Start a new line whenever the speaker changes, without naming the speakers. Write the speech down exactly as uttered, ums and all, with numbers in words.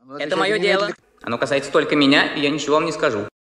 Это мое дело. Оно касается только меня, и я ничего вам не скажу.